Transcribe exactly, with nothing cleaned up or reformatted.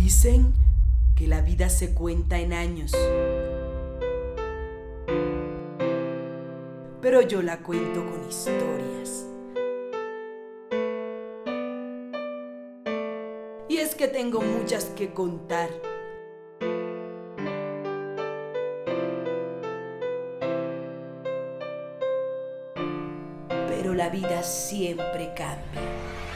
Dicen que la vida se cuenta en años, pero yo la cuento con historias. Y es que tengo muchas que contar. Pero la vida siempre cambia.